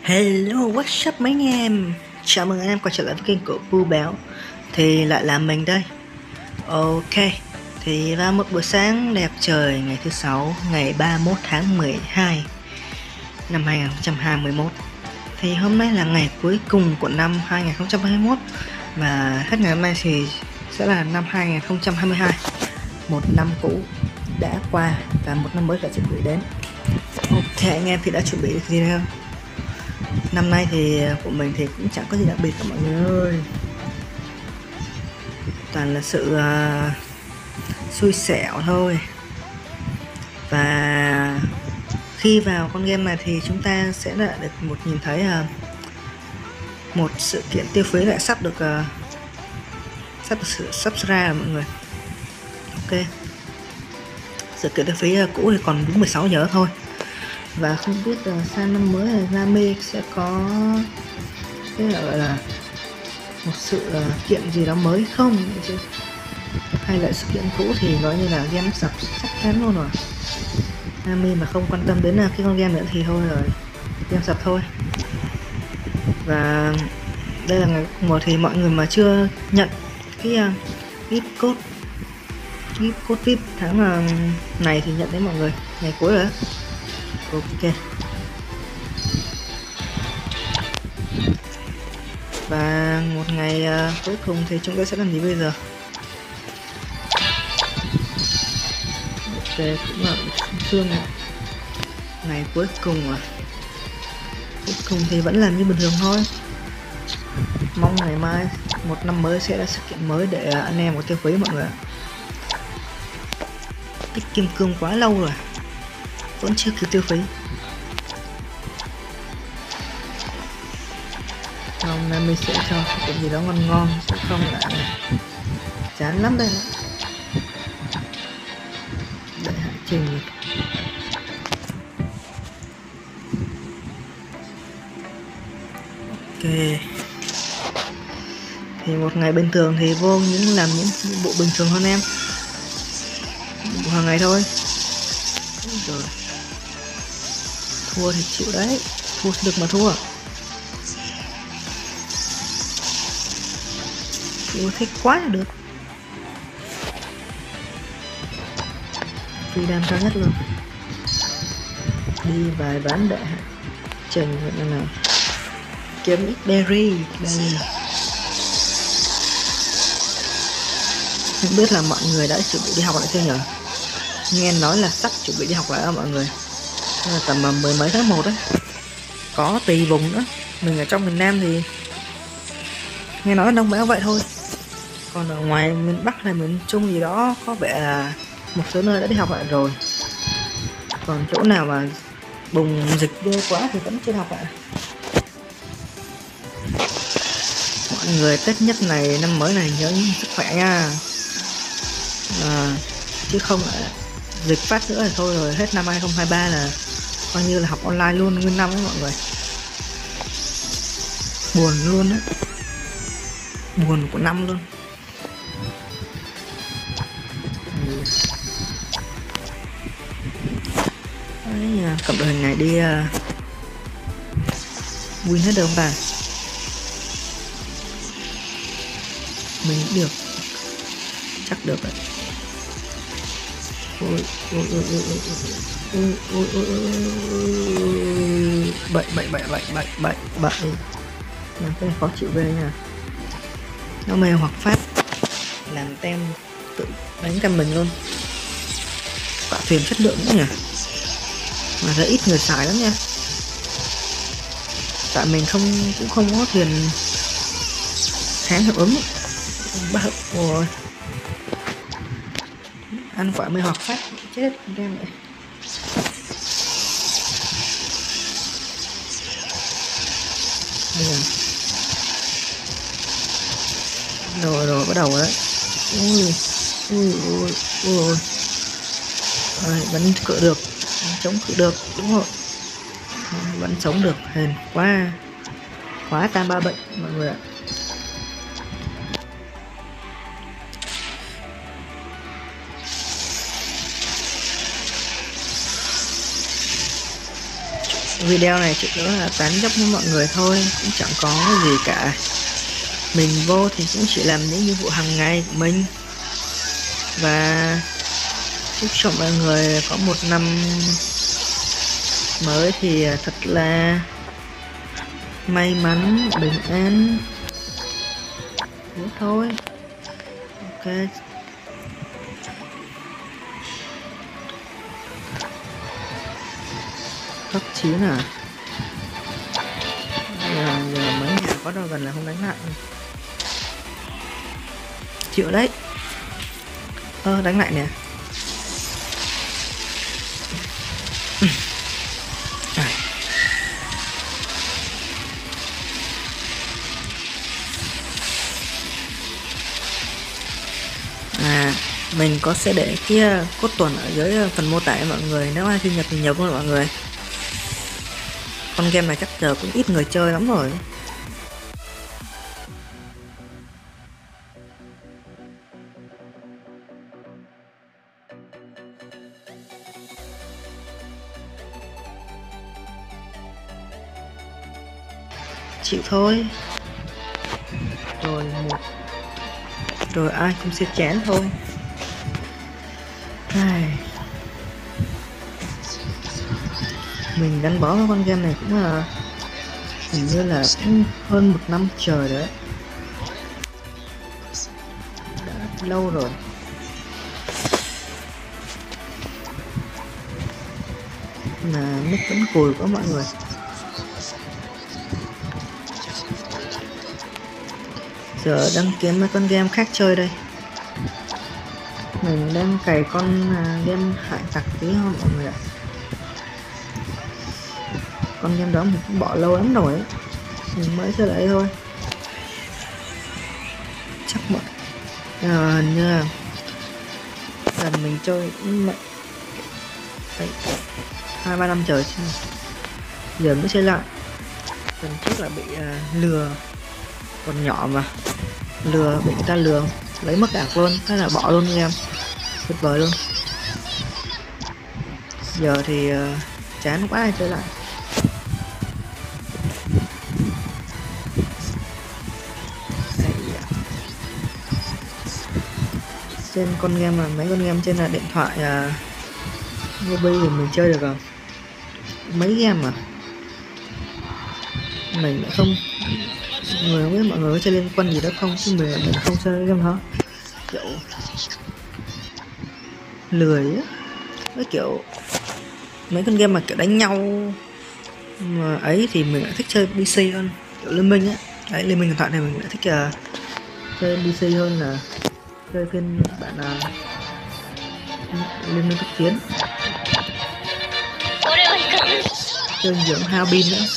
Hello, what's up mấy anh em? Chào mừng anh em quay trở lại với kênh của Pu Béo. Thì lại là mình đây. Ok, thì vào một buổi sáng đẹp trời ngày thứ sáu, ngày 31 tháng 12 năm 2021. Thì hôm nay là ngày cuối cùng của năm 2021 và hết ngày hôm nay thì sẽ là năm 2022. Một năm cũ đã qua và một năm mới đã chuẩn bị đến. Ok, anh em thì đã chuẩn bị được gì đâu? Năm nay thì của mình thì cũng chẳng có gì đặc biệt cả mọi người ơi. Toàn là sự xui xẻo thôi. Và khi vào con game này thì chúng ta sẽ lại được nhìn thấy một sự kiện tiêu phí lại sắp được sự subscribe mọi người. Ok, sự kiện tiêu phí cũ thì còn đúng 16 giờ thôi. Và không biết sang năm mới này Rami sẽ có cái gọi là một sự kiện gì đó mới không chứ, hay là sự kiện cũ thì nói như là game sập chắc chắn luôn rồi. Rami mà không quan tâm đến cái con game nữa thì thôi rồi, game sập thôi. Và đây là ngày một thì mọi người mà chưa nhận cái gift code VIP tháng này thì nhận đấy mọi người, ngày cuối rồi. Ok, và một ngày cuối cùng thì chúng ta sẽ làm gì bây giờ? Ok, cũng là xương ngày cuối cùng à. Cuối cùng thì vẫn làm như bình thường thôi. Mong ngày mai một năm mới sẽ là sự kiện mới để anh em có tiêu phí mọi người. Tích kim cương quá lâu rồi vẫn chưa kịp tiêu phí. Hôm nay mình sẽ cho cái gì đó ngon ngon chứ không là chán lắm đây. Để hạ trình. Ok, thì một ngày bình thường thì vô làm những nhiệm vụ bình thường hơn em, nhiệm vụ hàng ngày thôi. Rồi thua thì chịu đấy, thua thì được mà thua thích quá là được. Phi đam cao nhất luôn, đi vài ván để trình vậy nào kiếm ít berry. Không biết là mọi người đã chuẩn bị đi học lại chưa nhỉ? Nghe nói là sắp chuẩn bị đi học lại đó mọi người, là tầm mười mấy tháng 1 đấy. Có tùy vùng nữa, mình ở trong miền Nam thì nghe nói đông béo vậy thôi, còn ở ngoài miền Bắc hay miền Trung gì đó có vẻ là một số nơi đã đi học lại rồi, còn chỗ nào mà bùng dịch ghê quá thì vẫn chưa học lại. Mọi người Tết nhất này, năm mới này nhớ sức khỏe nha, chứ không lại dịch phát nữa thì thôi rồi, hết năm 2023 là coi như là học online luôn nguyên năm đấy mọi người. Buồn luôn á, buồn của năm luôn. Đấy, cầm đội hình này đi win hết được không ta? Mình được, chắc được đấy. Bậy làm cái khó chịu ghê nha. Nó mê hoặc phát làm tem tự đánh cam mình luôn. Quả thuyền chất lượng nữa nhỉ, mà rất ít người xài lắm nha, tại mình cũng không có thuyền kháng hiệu ứng. Bác rồi ăn quả mê hoặc phát chết đem vậy. Rồi bắt đầu rồi đấy. Ui. Vẫn cựa được, chống cự được, đúng rồi, vẫn sống được, hên quá. Khóa tam ba bệnh mọi người ạ. Video này chỉ nữa là tán dốc với mọi người thôi, cũng chẳng có cái gì cả. Mình vô thì cũng chỉ làm những nhiệm vụ hàng ngày của mình. Và chúc cho mọi người có một năm mới thì thật là may mắn, bình an. Thế thôi. Ok. Cấp 9 à? Giờ mấy nhà có đâu gần là không đánh lại. Chịu đấy. Đánh lại nè. Mình có sẽ để cái cốt tuần ở dưới phần mô tả mọi người, nếu ai thi nhập thì nhập luôn mọi người. Con game này chắc giờ cũng ít người chơi lắm rồi. Chịu thôi. Rồi ai cũng sẽ chán thôi. Mình gắn bó với con game này cũng là hình như là cũng hơn 1 năm trời đấy, đã lâu rồi. Mà nick vẫn cùi của mọi người. Giờ đang kiếm mấy con game khác chơi đây. Mình đang cày con game hải tặc tí không mọi người ạ. Con game đó mình cũng bỏ lâu lắm rồi ấy. Mình mới chơi lại thôi. Chắc mọi hình như là lần mình chơi cũng 2-3 năm trời chứ. Giờ mới chơi lại. Lần trước là bị lừa, còn nhỏ mà lừa, bị người ta lừa lấy mất ạc luôn, thế là bỏ luôn em. Tuyệt vời luôn. Giờ thì chán quá chơi lại. Trên con game mà mấy con game trên là điện thoại mobile thì mình chơi được rồi. Mấy game mà mình lại không, người không biết mọi người có chơi liên quan gì đó không, chứ mình không chơi game đó. Kiểu lười á, với kiểu mấy con game mà kiểu đánh nhau mà ấy thì mình lại thích chơi PC hơn, kiểu Liên Minh á. Đấy, Liên Minh điện thoại này mình lại thích chơi PC hơn là chơi phiên bản Liên Minh tác chiến. Chơi dưỡng hao pin nữa.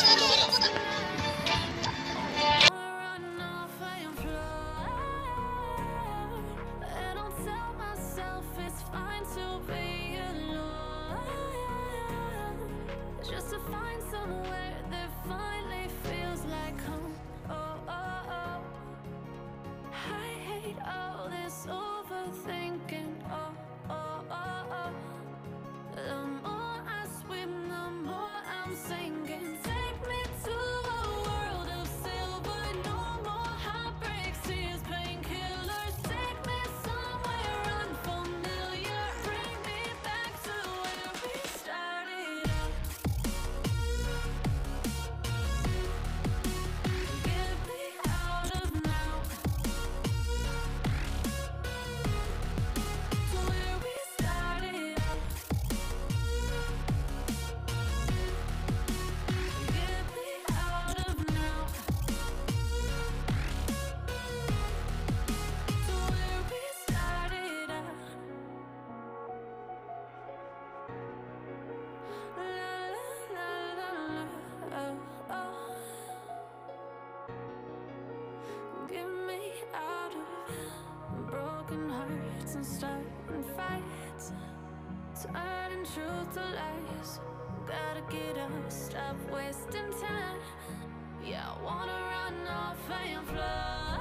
Turning truth to lies. Gotta get up, stop wasting time. Yeah, I wanna run off and fly.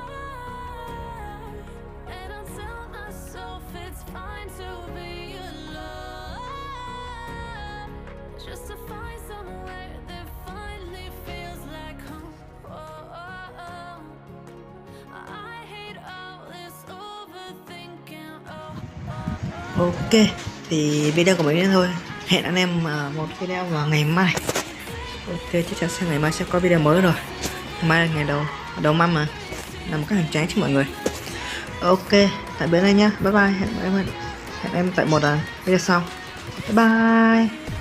And I'll tell myself it's fine to be alone, just to find somewhere Ok, thì video của mình đến thôi. Hẹn anh em một video vào ngày mai. Ok, chắc chắn sẽ ngày mai sẽ có video mới rồi. Mai là ngày đầu năm mà, là một cái hoành tráng chứ mọi người. Ok, tạm biệt đây nhá. Bye bye. Hẹn em tại một video sau. Bye bye.